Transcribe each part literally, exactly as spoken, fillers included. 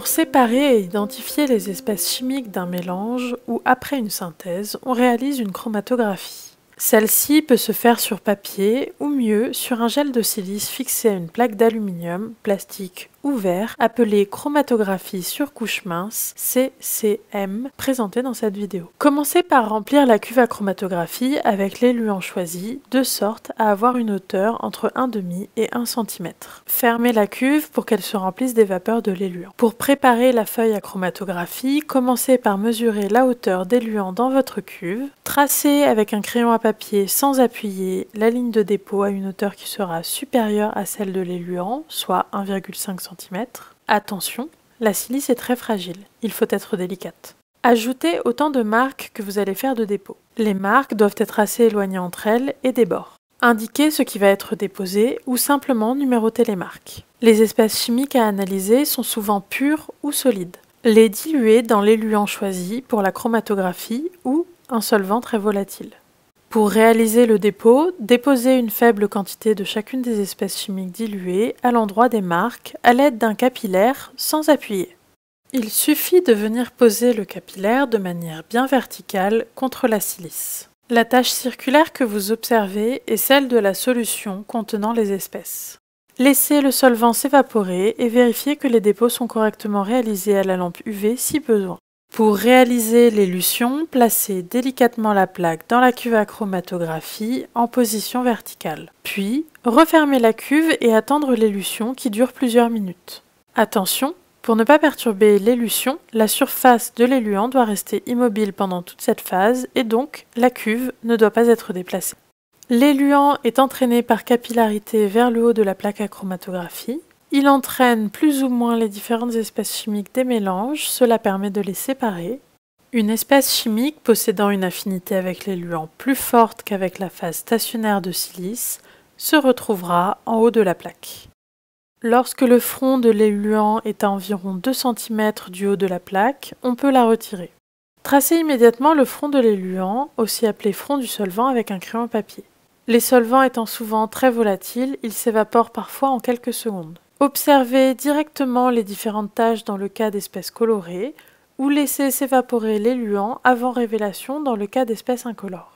Pour séparer et identifier les espèces chimiques d'un mélange ou après une synthèse, on réalise une chromatographie. Celle-ci peut se faire sur papier ou mieux sur un gel de silice fixé à une plaque d'aluminium, plastique ou verre appelée chromatographie sur couche mince C C M présentée dans cette vidéo. Commencez par remplir la cuve à chromatographie avec l'éluant choisi de sorte à avoir une hauteur entre un demi et un centimètre. Fermez la cuve pour qu'elle se remplisse des vapeurs de l'éluant. Pour préparer la feuille à chromatographie, commencez par mesurer la hauteur d'éluant dans votre cuve. Tracez avec un crayon à papier sans appuyer la ligne de dépôt à une hauteur qui sera supérieure à celle de l'éluant, soit un virgule cinq centimètres. Attention, la silice est très fragile, il faut être délicate. Ajoutez autant de marques que vous allez faire de dépôt. Les marques doivent être assez éloignées entre elles et des bords. Indiquez ce qui va être déposé ou simplement numérotez les marques. Les espèces chimiques à analyser sont souvent pures ou solides. Les diluer dans l'éluant choisi pour la chromatographie ou un solvant très volatile. Pour réaliser le dépôt, déposez une faible quantité de chacune des espèces chimiques diluées à l'endroit des marques à l'aide d'un capillaire sans appuyer. Il suffit de venir poser le capillaire de manière bien verticale contre la silice. La tache circulaire que vous observez est celle de la solution contenant les espèces. Laissez le solvant s'évaporer et vérifiez que les dépôts sont correctement réalisés à la lampe U V si besoin. Pour réaliser l'élution, placez délicatement la plaque dans la cuve à chromatographie en position verticale. Puis, refermez la cuve et attendre l'élution qui dure plusieurs minutes. Attention, pour ne pas perturber l'élution, la surface de l'éluant doit rester immobile pendant toute cette phase et donc la cuve ne doit pas être déplacée. L'éluant est entraîné par capillarité vers le haut de la plaque à chromatographie. Il entraîne plus ou moins les différentes espèces chimiques des mélanges, cela permet de les séparer. Une espèce chimique possédant une affinité avec l'éluant plus forte qu'avec la phase stationnaire de silice se retrouvera en haut de la plaque. Lorsque le front de l'éluant est à environ deux centimètres du haut de la plaque, on peut la retirer. Tracez immédiatement le front de l'éluant, aussi appelé front du solvant, avec un crayon papier. Les solvants étant souvent très volatiles, ils s'évaporent parfois en quelques secondes. Observez directement les différentes taches dans le cas d'espèces colorées ou laissez s'évaporer l'éluant avant révélation dans le cas d'espèces incolores.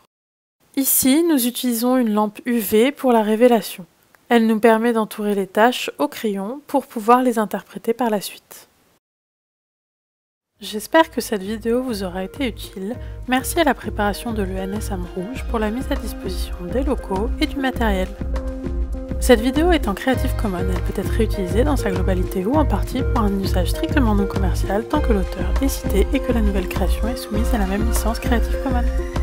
Ici, nous utilisons une lampe U V pour la révélation. Elle nous permet d'entourer les taches au crayon pour pouvoir les interpréter par la suite. J'espère que cette vidéo vous aura été utile. Merci à la préparation de l'E N S Amrouge pour la mise à disposition des locaux et du matériel. Cette vidéo est en Creative Commons, elle peut être réutilisée dans sa globalité ou en partie pour un usage strictement non commercial tant que l'auteur est cité et que la nouvelle création est soumise à la même licence Creative Commons.